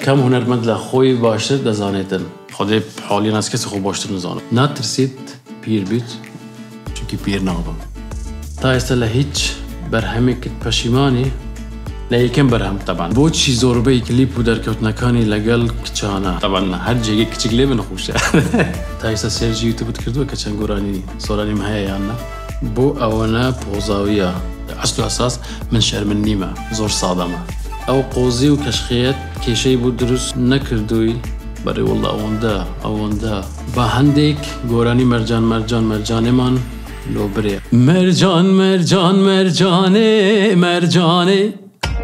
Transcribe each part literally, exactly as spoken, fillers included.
کم هنرمند لخوی باشتر دزانیتن خدا حالی ناس کسی خوب باشتر نزانم نترسید پیر بیت چونکی پیر نابم تا استلا هیچ برهمی کت پشیمانی لیکن برهم طبعا بود چی زوربه کلیپ و درکوت نکانی لگل کچانه طبعا هر جایی کچک لیب نخوشه تا ایسا سرجی یوتیوب کردو کچان گورانی سولانی مهیا یاننا بو اونا پوزاویه اصل و اساس من شعر من نیمه زور صادمه او قوزی و کشخیت کیشی بود درست نکردوی برای والله اونده اونده با هندیک گورانی مرجان مرجان مرجانه من لو بره مرجان مرجان مرجانه مرجانه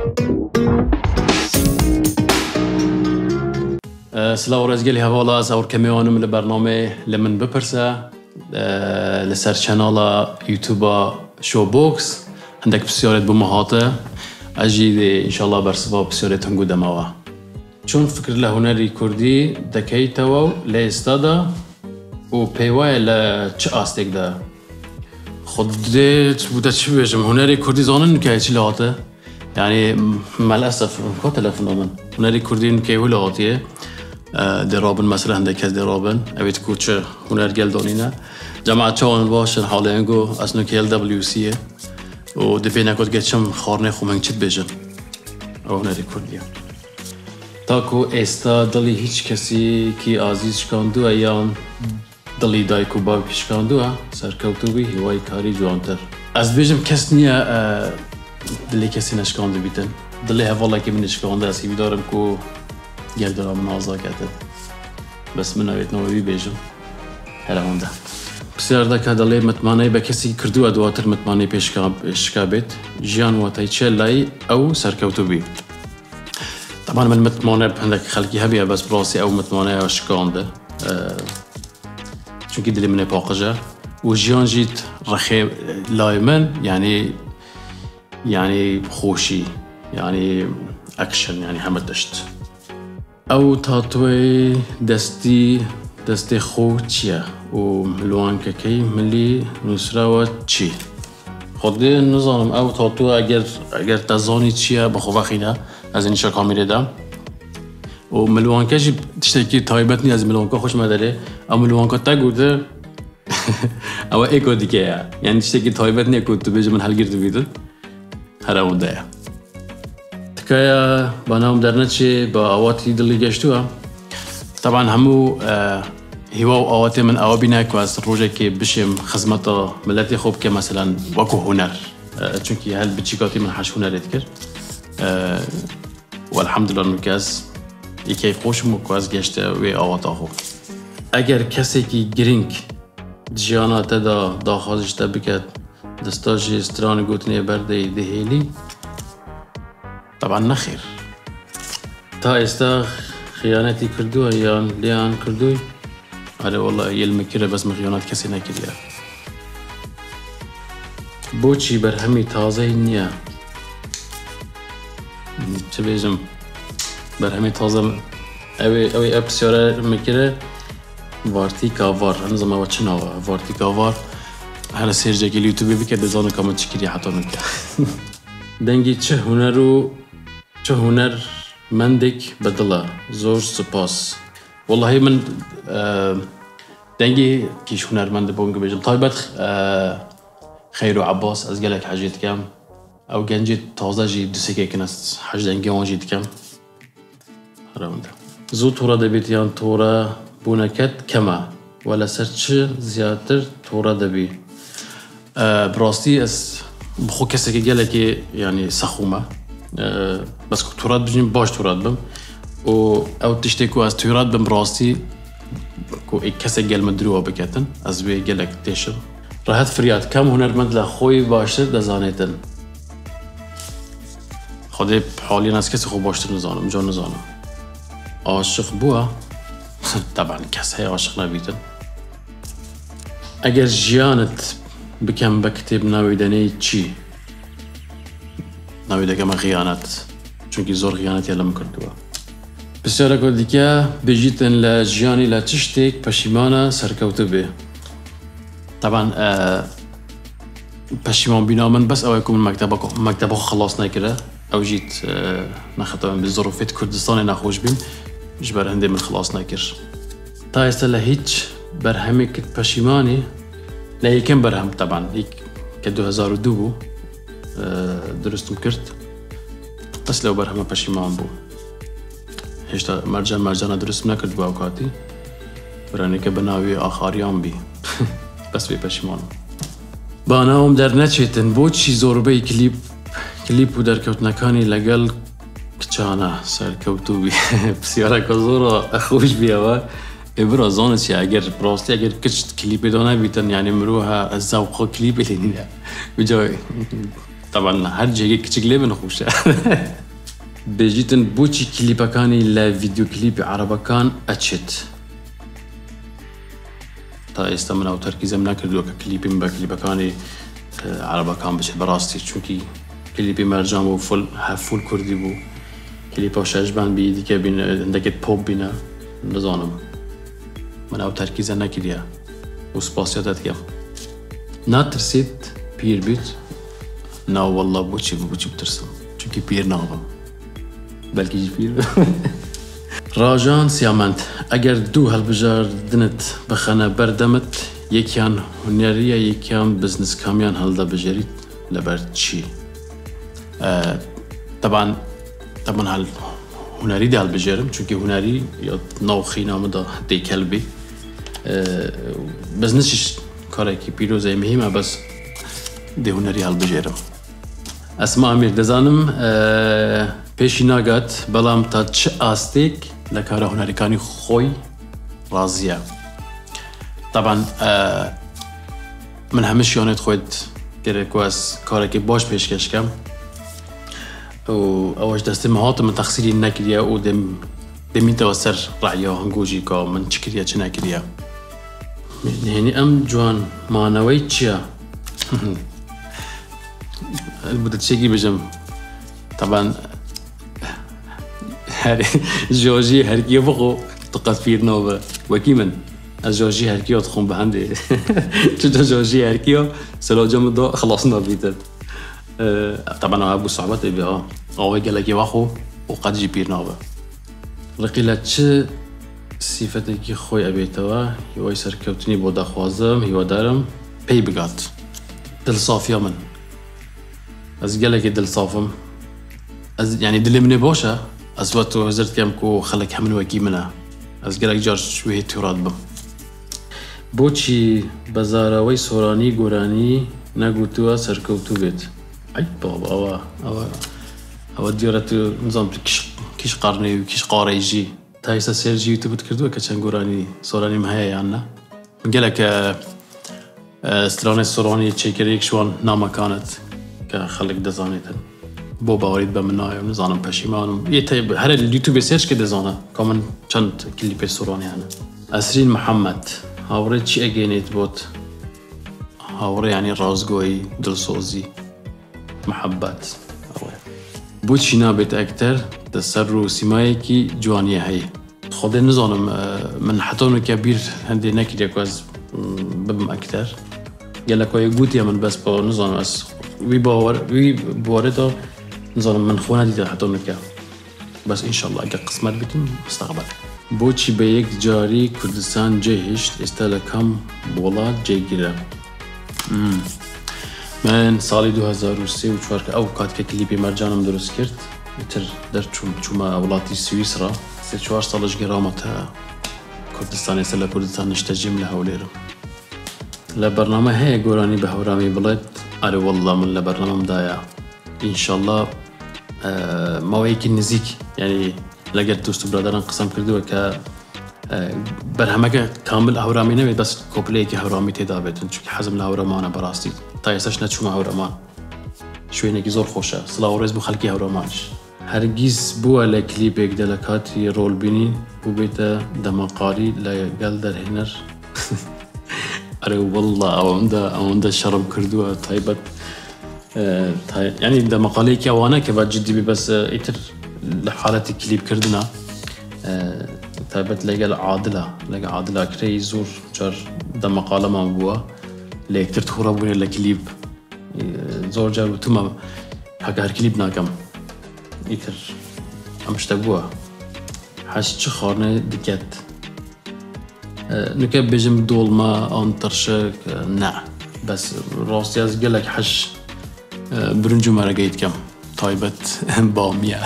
سلاو رزقلي هوالا صور كميونم لبرنامج لمن ببرسا لسر شانالا يوتيوبا شو بوكس عندك بسيارة بمهاتة أجي إن شاء الله برسبا بسيارة هنقودة موا چون فكر لهنري كردي دكي تواو لاستادا و بيواي لچ آستيك دا خودت بوده چی بيجم هنري كردي زانن که چی لهاته يعني مع الأسف كو تلفون من هنري كردين كي ولاتيه درابن مثلا عندك هز درابن أبيت كوتش هنر جل دونينا جماعة شون باشن حاليا جو أصلا كيل دبليو سي ودفينا كود جتشم خارني خو من چت بيجن أو هنري كرديه تاكو استا دلي هيچ كسي كي عزيز شكاندو أيام دلي دايكو باب شكاندو سركوتو بي هواي كاري جوانتر از بيجم كس نيا دلي كسي نشكاندو بيتن دلي هفالله كي من نشكاندو اسي بيدارم كو گردن من آزاد کرده بس من نویت نوی بیجم هلا هونده بسیار دکه دلی متمانه به کسی کردو ادواتر متمانه پیشکا بیت جیان و تایچه لای او سرکوتو بی طبعا من متمانه بهندک خلقی هبیه بس براسي او متمانه اشکانده چونکی دلی من پاقجه و جیان جیت رخی لای من يعني يعني خوشي يعني اكشن يعني همه دشت او تاتوی دستی دستی خو چیه و لوان که کی ملی نصره و چی خودی نظرم او تاتو اگر اگر تزانی چیه بخو بخینه از این شکا میردم و ملوان که جی تشتکی تایبت نی از ملوان که خوش مداره او ملوان که تا گوده او ایکو دیگه یعنی تشتکی تایبت نی اکو تو بیجه من حل گرده بیدن هر اون ده كايا بنام درنتشي بأواتي دلي جشتوها طبعا همو آه هواو أواتي من أوابينا كواس روجا كي بشم خزمتا ملاتي خوب كمثلا وكو هنر آه چونكي هل بتشيكاتي من حش هنر يذكر آه والحمد لله نكاس يكي خوش مو كواس جشتا وي أواتا خوب اگر كسي كي جرينك جيانا تدا داخازش تبكت دستاجي استراني قوتني بردي دهيلي طبعا نخير تا استا خيانتي كردو يان ليان كردو على والله يلمكره بس مخيانات كسي نكريا بوچي برهمي تازه نيا چه بيجم برهمي تازه اوي اوي ابسياره مكره وارتي كافار انا زما وچنا وارتي كافار هر سيرجه كي يوتيوب بك دزانو كما تشكري حتى نك دنگي چه هنرو چه هنر مندك بدلا زور سپاس والله من دنگي كيش هنر مند بونگ بجم طيبت خير عباس از قالك حاجيت كم او گنجي تازه جي دوسكي كنست حاج دنگي اون جيت كم هرمند زو تورا دبيتيان تورا بونكت كما ولا سرچ زيادتر تورا دبي براستي اس بخو کسی که گله که یعنی سخومه بس که تورات بجیم باش تورات بم و او تشتی که از تورات بم راستی که ای کسی گل مدروه بکتن از وی گله تیشم راحت فریاد کم هنرمند لخوی باشتر دزانیتن خودی حالی از کسی خوب باشتر نزانم جا نزانم عاشق بوه طبعا کسی عاشق نبیدن اگر جیانت بكم بكتب ناويدني چی ناويده كما خيانات چونكي زور خيانات يلا مكردوها بسيارة كل ديكا بجيتن لجياني لا تشتك پشيمانا سركوتو بي طبعا آه پشيمان بينا من بس او يكون مكتبه مكتبه خلاص نكره او جيت نخطا بظروفات كردستان نخوش بين جبر هندي من خلاص ناكر تا يستلا هيج برهمي كت بشيماني لا يكن برهم طبعا هيك كدو هزار ودوبو درستم كرت بس لو برهم بشيمان بو هشتا مرجان مرجان درستم نكرت بو اوقاتي براني كبناوي آخاريان بي بس بي بشيمان باناوم در نچيتن بو چي زوربي كليب كليب و دركوتنكاني لقل كچانا سركوتو بي بسيارة كزورا اخوش بيوا ابرا زانت يا اگر براستي اگر كچ كليب دانا بيتن يعني مروها الذوق كليب اللي بجاي طبعا هر جيجي كچ كليب نخوشه بيجيتن بوچي كليبكاني لا فيديو كليب عربكان اتشت تا استمنا وتركيزم نكردو كليبي من كليبكاني عربكان بچ براستي چونكي كليبي مرجان بو فول هفول كردي بو كليبا شجبان بيدي كبين عندك بوب بينا نزانم من او تركيزا نكريا وسباسياتات كم ناترسيت بير بيت نا والله بوچي بوچي بترسم چونكي بير نابم بلكي بير راجان سيامنت اگر دو هالبجار دنت بخنا بردمت يكيان هنريا يكيان بزنس كاميان هالدا بجريت لبرد شي آه طبعا طبعا هال هنري دي هالبجرم چونكي هنري نوخي نامدا دي كلبي آه بزنسش كاريكي بيرو زي مهمة بس دي هنري هالبجرم اسماء امير دزانم آه پیشی ناگات بلام تا چه آستیک لکار هنریکانی خوی راضیه طبعا من همش یانت خود گره کواس کاری که باش پیشکش کم و اولش دست مهات من تقصیری نکریا و دم دمی توسر رعیا هنگوجی که من چکریا چه نکریا یعنی ام جوان مانوی چیا البته چیگی بجم طبعا جورجي هركي بقو تقفير نوبة وكيمن جورجي هركي تخون بهندي تجا جورجي هركي سلو جمدو خلصنا بيتت طبعا ابو صعبات بها او قال لك واخو وقد جيبير نوبة رقيله چه صفتك خوي ابيتوا يوي سركوتني بودا خوازم هيو دارم بي بقات دل صافيه من از قال لك دل صافم از يعني دل من بوشه از وقتو هزرت كم كو خلك همن وكي منا از قالك جار شويه توراد بم بوچي بزاراوي سوراني غوراني نغوتوا سركوتو بيت اي بابا اوا اوا اوا ديرتو نظام كيش كيش قرني وكيش قاريجي تايسا سيرجي يوتيوب تكردو كچن غوراني سوراني مهيا يانا قالك استراني سوراني تشيكريك شوان ناما كانت كخلك دزانيتن بو باورید به منای نزانم پشیمانم یه تایب هر اليوتيوب سرچ که دزانه کامن چند کلیپ سورانی هنه اسرین محمد هاوره چی اگینیت بود هاوره یعنی رازگویی دلسوزی محبت هاوره بود چینا بیت اکتر دسر رو سیمایی کی جوانیه هی خود نزانم من حتی اونو کبیر هنده نکیده که از ببم اکتر گله که گوتی من بس با نزانم از وی باور وی بوارده نظام من خونا دي حتى نكا بس ان شاء الله اجا قسمت بيتم مستقبل بوچي بيك جاري كردستان جيهشت استلكم بولاد جيجرا من سالي دو هزار و سه و چوار که اوقات که کلیپی مرجانم درست کرد تر در چوما ولاتي سويسرا سه چوار سالش گرامتا كردستان استلا كردستان نشتجم لهوليرم لبرنامه هي قراني بهورامي بلد اري والله من لبرنامه دايا ان شاء الله آه موايكي نزيك يعني لقيت دوست برادران قسم كردو ك برهمك كامل هورامي نبي بس كوبليكي هورامي تدابت چونك حزم لهورامان براستي تايسش نتشوما هورامان شوي نكي زور خوشه صلا ورز بو خلقي هورامانش هرگيز بو على كليبك دلكاتي رول بيني بو بيتا دمقاري لا قال در هنر اري والله اوندا اوندا شرم كردو طيبت أه يعني ده مقالي كوانا كبعد جدي بس إتر لحالة كليب كردنا أه تابت لقى عادلة لقى عادلة كري زور جار ده مقالة ما بوا لكتر تخورا بوني لكليب زور جار وتما حكا هر كليب ناكم إيتر أمش تبوا حش تخارنه دكت نكب بيجم دول ما أنترشك نع بس راستي از قالك حش برنجو مرقيت كم طيبت بامية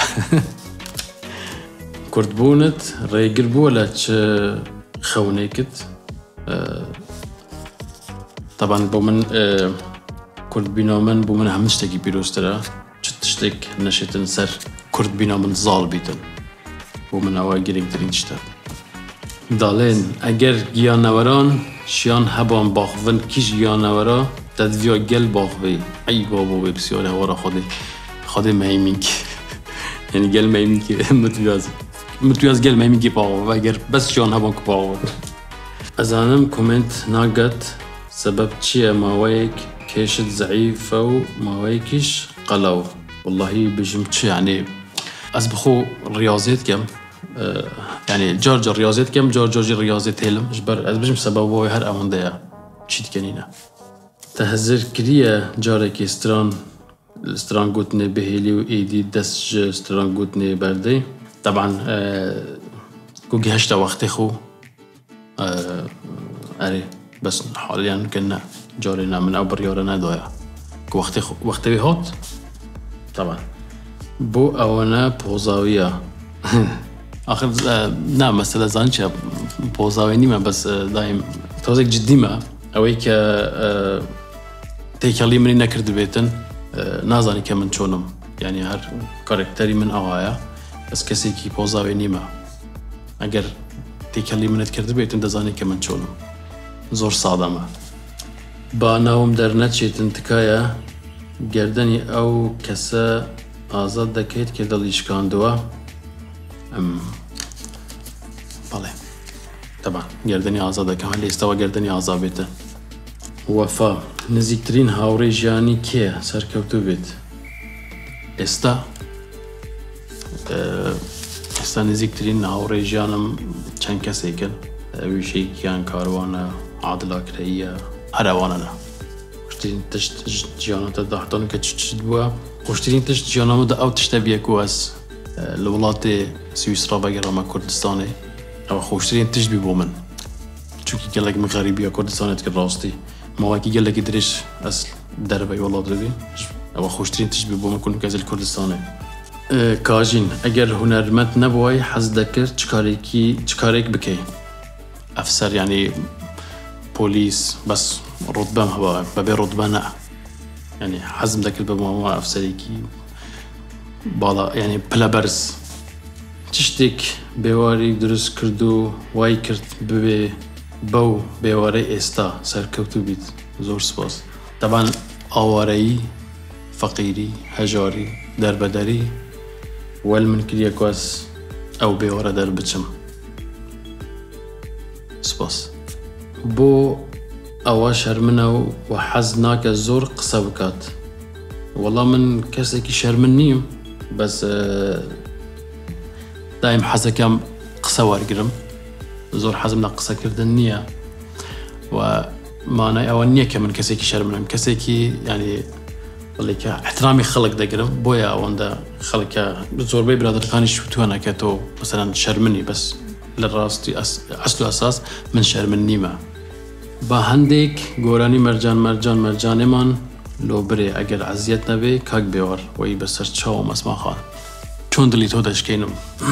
كرد بونت ريقر بولتش خونيكت طبعا بومن كرد بينامن بومن همشتكي بيروسترا تشتك نشتن سر كرد بينامن زال بيتن بومن اوا گريك درين تشتا دالين اگر گيانوران شيان هبان باخون كيش گيانورا تدويا گل باخوي اي بابا بسياره ورا خودي خودي ميمينك يعني گل ميمينك متوياز متوياز گل ميمينك باخو اگر بس شيان هبان باخو ازانم كومنت ناقت سبب چيه ماويك كيشت ضعيفة وماويكش قلو والله بجم چه يعني أسبخو رياضيات كم أه يعني جارج رياضيات كم جارج جارج رياضيات هلم جبر أسبجم سبب هو هر أمان ديا چيت كنينا تهزر كريه جارك استران استران قوتني بهيلي وإيدي دس استران قوتني بردي طبعا أه كوجي هشتا وقتي خو أه أري بس حاليا كنا جارينا من أو بريارنا دويا وقتي خو وقتي هات طبعا بو أونا بوزاوية آخر نه مثلا زانچه بوزاوی نیمه بس دایم توزیک جدی ما اوی که تیکلی منی نکرد بیتن نازانی که من چونم یعنی هر کاراکتری من آوایا بس کسی کی بوزاوی نیمه اگر تیکلی منت کرد بیتن دزانی که من چونم زور سادمه با ناوم در نچیتن تکایا گردنی او کسا آزاد دکیت که دلیشکان دوا ام بله طبعا گردنی آزاده که حالی استوا گردنی آزاد بیته وفا نزیکترین هاوری جانی که سرکوتو بیت استا استا نزیکترین هاوری جانم چند کسی کن ویشی کیان کاروانه عادلا کریه هر اوانه خوشترین تشت جانتا داحتان که چشت بوا خوشترین تشت جانمو دا او تشتبیه کو از الولايات سويسرا بقرا كردستاني او خوشترين تشبي بومن چونكي قال لك من غريبيه كردستاني تكراستي ما واكي قال لك دريش اصل دربي والله دربي او خوشترين تشبي بومن كون كازل كردستاني اه كاجين اگر هنرمند نبوي حز دكر چكاريكي چكاريك بكي افسر يعني بوليس بس رتبه هوا ببي رتبه نا يعني حزم دكر بما افسريكي بالا يعني بلابرز تشتك بواري درس كردو واي كرت ببي بو بواري استا سركوتو بيت زور سباس طبعا اواري فقيري هجاري دربدري والمن كريا كواس او بوارا دربچم سباس بو اواش هرمنو وحزناك الزور قصبكات والله من كسكي شرمنيم بس دايم حزة كم قصة وارقرم زور حزمنا قصة كردن نية ومعنى أول نية كمن كسيكي شرمنهم كسيكي يعني والله احترامي خلق دقرم بويا واندا خلق زور بي برادر خاني شوتوانا كاتو مثلا شرمني بس للراستي أس... أصل أساس من شرمني ما باهندك قوراني مرجان مرجان مرجان من لو بري اگر عزیت نبی کاک بیار وی بسر چاوم اسما خان چون دلی تو دشکینم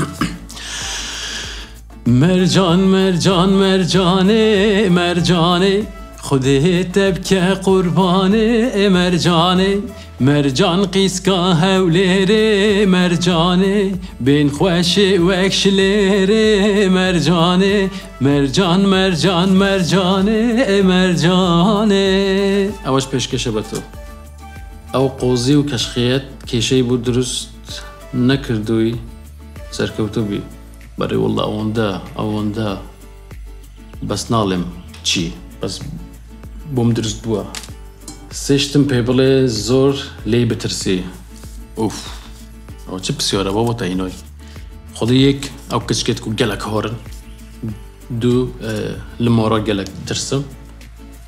مرجان مرجان مرجانه مرجانه خودت تبکه قربانه مرجانه مرجان قیسکا هولره مرجانه بین خوش وکشلره مرجانه مرجان مرجان مرجانه مرجانه اواش پیشکشه بتو او قوزی و کشخیت کشی بود درست نکردوی سرکوتو بی برای والله اوندا اوندا بس نالم چی بس بوم درست بوا سيشتم بيبلي زور لي بترسي اوف او چه بسیاره بابا تا اینای خود یک او کچکت کو گلک هارن دو لمارا گلک ترسم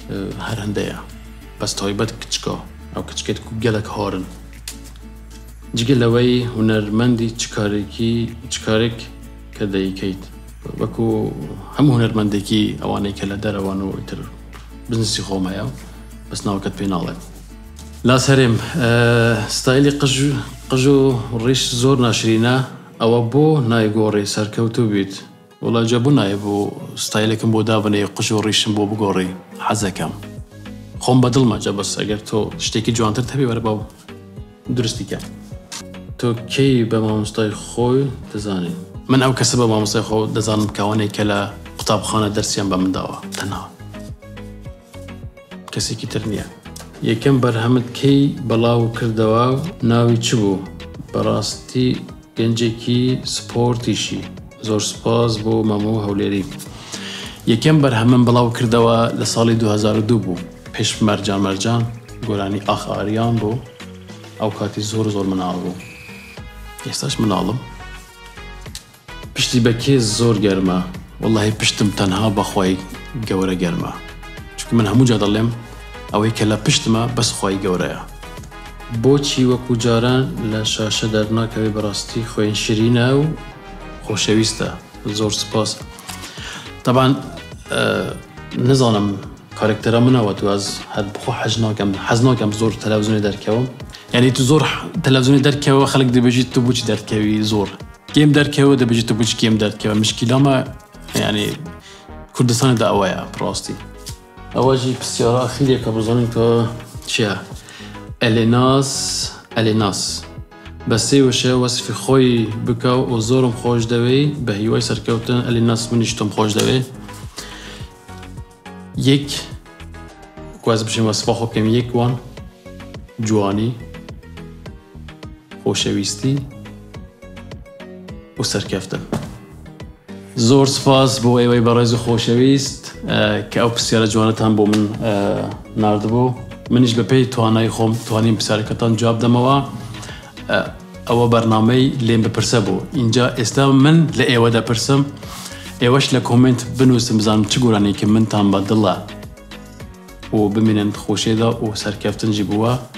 هر هنده بس تایبت کچکا او کچکت کو گلک هارن جگە لەوەی هونەرمەندی چکارێکی چکارێک کە دەیکەیت وەکو هەموو هونەرمەندێکی ئەوانەی کە لە دەرەوان و ئیتر بزنسی خۆم هەیە بەس ناوەکەت پێ ناڵێت. لاس هەرێم ستایلی قژ و ڕیش زۆر ناشرینە ئەوە بۆ نایگۆڕی سەرکەوتوو بیت وڵا جە بوو نایە بۆ ستایلێکم بۆ دابنێ قژ و ڕیشم بۆ بگۆڕی حەزەکەم خۆم بەدڵمە جە بەس ئەگەر تۆ شتێکی جوانتر هەبێ وەرە باو درستی کە تۆ کەی بە مامۆستای خۆی دەزانی. من ئەو کەسە بە مامۆستای خۆ دەزانم کەوانێک کە لە قوتابخانە دەرسیان بە من داوە تەنها کەسێکی تر نییە. یەکەم بەرهەمت کەی بەڵاو کردەوە و ناوی چ بوو؟ بەڕاستی گەنجێکی سپۆرتیشی. زۆر سپاس بۆ مەموو هەولێری. یەکەم بەرهەمم بڵاو کردەوە لە ساڵی دوو هەزار و دوو بوو پێش مەرجان مەرجان گۆرانی ئاخ ئاریان بوو ئەو کاتی زۆر زۆر مناڵ بوو. ئێستاش مناڵم. پشتی بە کێ زۆر گەرمە وەڵڵاهی پشتم تەنها بەخوای گەورە گەرمە چونکە من هەموو جا دەڵێم ئەوەی کە لە پشتمە بەس خوای گەورەیە. بۆچی وەکو جاران لە شاشە دەرناکەوێ بەڕاستی خوێن شیرینە و خۆشەویستە. زۆر سپاس. طبعا نزانم کارکتەرە منەوە تو ئەز هەر بخۆ حەز ناکەم حەز ناکەم زۆر تەلەڤیزۆنی دەرکەوم یعنی تو زۆر تەلەڤیزۆنی دەرکەوە خەڵک دەبێژیت تو بۆچی دەرکەوی زۆر گێم دەرکەوە دەبێژیت تو بۆچی گێم دەرکەوە مشکیلامە یعنی کوردستاندا ئەوەیە بڕاستی. ئەوەژی پرسیارە ئەخیرێکە بزانین کە چییە؟ ئەلێناس ئەلێناس بە سێ وشە وەسفی خۆی بکە و زۆرم خۆش دەوێ بە هیوای سەرکەوتن ئەلێناس منیش تۆم خۆش دەوێ. یەک گواز بژین وەسفا خۆ بکەم یەک وان جوانی خۆشەویستی و سەرکەفتن. زۆر سپاس بۆ ئێوەی بەڕێز و خۆشەویست کە ئەو پرسیارە جوانەتان بۆ من ناردبوو. منیش بە پێی توانای خۆم توانیم پرسیارەکەتان جواب دەمەوە. ئەوە بەرنامەی لێم بپرسە بوو. اینجا ئێستا من لە ئێوە دەپرسم ئێوەش لە کۆمنت بنووسم بزانم چ گۆرانێکی منتان بە دڵە و بمێنن خۆشێدا و سەرکەفتنجی بووە